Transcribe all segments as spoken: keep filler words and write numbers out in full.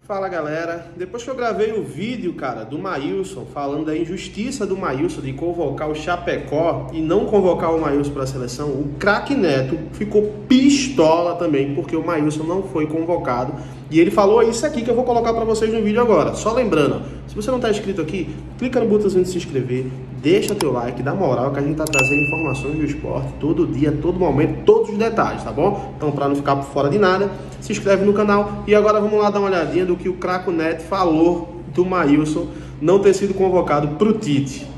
Fala galera, depois que eu gravei o vídeo, cara, do Maílson, falando da injustiça do Maílson de convocar o Chapecó e não convocar o Maílson para a seleção, o craque Neto ficou pistola também, porque o Maílson não foi convocado. E ele falou isso aqui que eu vou colocar para vocês no vídeo agora. Só lembrando, se você não está inscrito aqui, clica no botãozinho de se inscrever, deixa teu like, dá moral que a gente tá trazendo informações do esporte todo dia, todo momento, todos os detalhes, tá bom? Então, para não ficar por fora de nada, se inscreve no canal. E agora vamos lá dar uma olhadinha do que o craque Neto falou do Maílson não ter sido convocado pro Tite.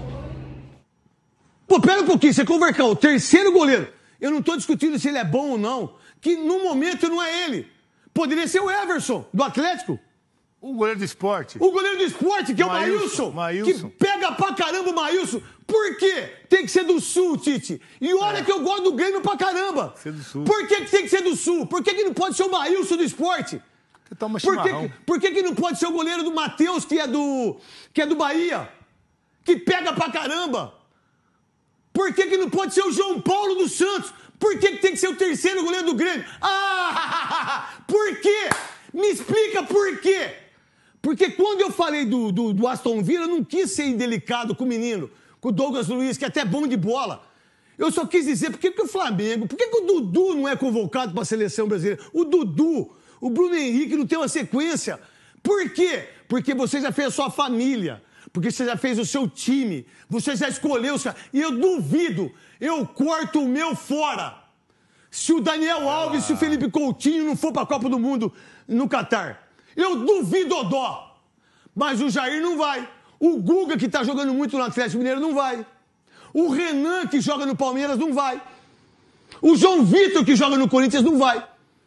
Pô, pera um pouquinho, você convocar o terceiro goleiro. Eu não tô discutindo se ele é bom ou não, que no momento não é ele. Poderia ser o Everson, do Atlético. O goleiro do esporte. O goleiro do esporte, que é o Maílson. Maílson. Que pega pra caramba o Maílson. Por quê? Tem que ser do Sul, Tite. E olha é. que eu gosto do Grêmio pra caramba. Ser do Sul. Por que, que tem que ser do Sul? Por que, que não pode ser o Maílson do esporte? Que toma por que, chimarrão. por que, que não pode ser o goleiro do Matheus, que é do, que é do Bahia? Que pega pra caramba. Por que, que não pode ser o João Paulo dos Santos? Por que, que tem que ser o terceiro goleiro do Grêmio? Ah! Por quê? Me explica por quê. Porque quando eu falei do, do, do Aston Villa, eu não quis ser indelicado com o menino, com o Douglas Luiz, que é até bom de bola. Eu só quis dizer, por que, que o Flamengo, por que, que o Dudu não é convocado para a seleção brasileira? O Dudu, o Bruno Henrique não tem uma sequência. Por quê? Porque você já fez a sua família, porque você já fez o seu time, você já escolheu o seu... E eu duvido, eu corto o meu fora. Se o Daniel Alves, ah. se o Felipe Coutinho não for para a Copa do Mundo no Catar. Eu duvido o dó. Mas o Jair não vai. O Guga, que tá jogando muito no Atlético Mineiro, não vai. O Renan, que joga no Palmeiras, não vai. O João Vitor, que joga no Corinthians, não vai.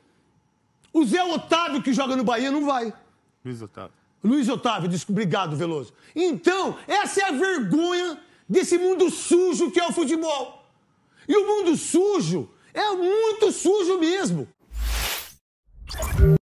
O Zé Otávio, que joga no Bahia, não vai. Luiz Otávio. Luiz Otávio, obrigado, Veloso. Então, essa é a vergonha desse mundo sujo que é o futebol. E o mundo sujo é muito sujo mesmo.